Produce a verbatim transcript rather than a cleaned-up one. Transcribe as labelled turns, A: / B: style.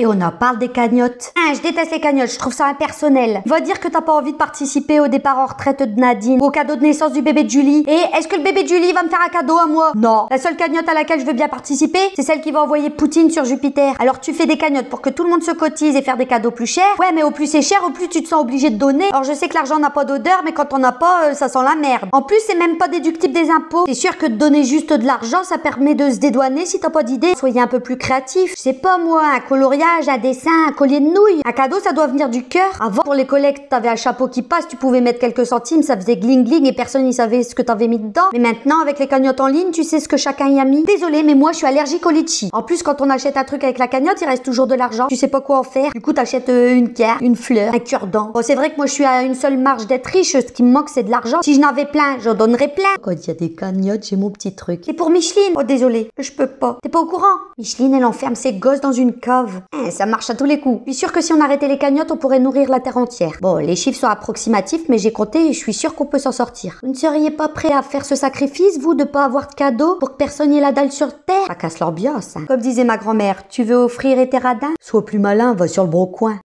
A: Et on en parle des cagnottes. Ah, je déteste les cagnottes, je trouve ça impersonnel. Va dire que t'as pas envie de participer au départ en retraite de Nadine, ou au cadeau de naissance du bébé de Julie. Et est-ce que le bébé de Julie va me faire un cadeau à moi? Non. La seule cagnotte à laquelle je veux bien participer, c'est celle qui va envoyer Poutine sur Jupiter. Alors tu fais des cagnottes pour que tout le monde se cotise et faire des cadeaux plus chers. Ouais, mais au plus c'est cher, au plus tu te sens obligé de donner. Alors je sais que l'argent n'a pas d'odeur, mais quand on n'a pas, euh, ça sent la merde. En plus, c'est même pas déductible des impôts. C'est sûr que de donner juste de l'argent, ça permet de se dédouaner si t'as pas d'idée. Soyez un peu plus créatif. Je sais pas moi, un coloriage, un dessin, un collier de nouilles. Un cadeau, ça doit venir du cœur. Avant, pour les collectes, t'avais un chapeau qui passe, tu pouvais mettre quelques centimes, ça faisait gling gling et personne n'y savait ce que t'avais mis dedans. Mais maintenant, avec les cagnottes en ligne, tu sais ce que chacun y a mis. Désolé, mais moi, je suis allergique au litchi. En plus, quand on achète un truc avec la cagnotte, il reste toujours de l'argent. Tu sais pas quoi en faire. Du coup, t'achètes euh, une carte, une fleur, un cure-dent. Bon, c'est vrai que moi, je suis à une seule marge d'être riche. Ce qui me manque, c'est de l'argent. Si je n'avais plein, j'en donnerais plein. Quand il y a des cagnottes, j'ai mon petit truc. C'est pour Micheline. Oh, désolé, je peux pas. T'es pas au courant? Micheline, elle enferme ses gosses dans une cave. Hein, ça marche à tous les coups. Je suis sûre que si on arrêtait les cagnottes, on pourrait nourrir la terre entière. Bon, les chiffres sont approximatifs, mais j'ai compté et je suis sûre qu'on peut s'en sortir. Vous ne seriez pas prêt à faire ce sacrifice, vous, de pas avoir de cadeau pour que personne n'ait la dalle sur terre? Ça casse l'ambiance, hein. Comme disait ma grand-mère, tu veux offrir et tes radins? Sois plus malin, va sur le bon coin.